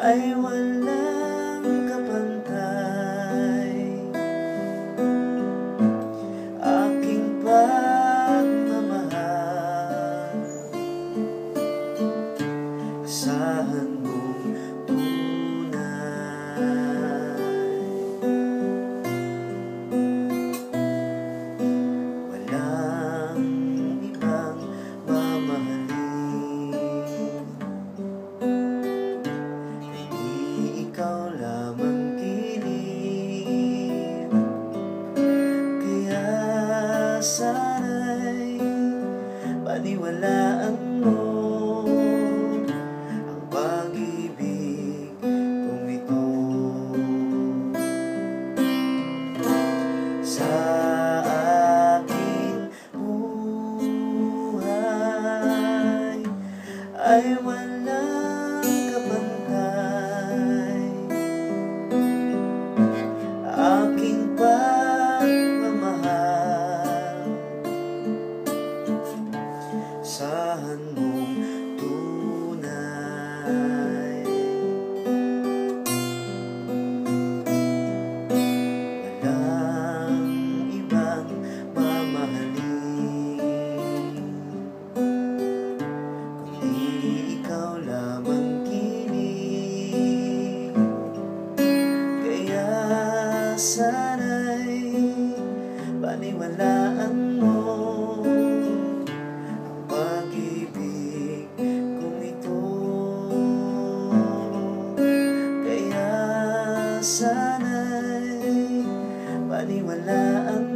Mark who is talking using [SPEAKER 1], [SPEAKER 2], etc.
[SPEAKER 1] ay walang kapantay. Aking pagmamahal, asahan mong tunay. Walang ibang mamahalin, kundi ikaw lamang giliw. Kaya sana'y paniwalaan mo ang pag-ibig kong ito. Sa aking buhay ay walang kapantay. Aking pagmamahal, asahan mong tunay. Walang ibang mamahalin, kundi ikaw lamang giliw. Kaya sana'y paniwalaan mo ang pag-ibig kong ito. Kaya sana'y paniwalaan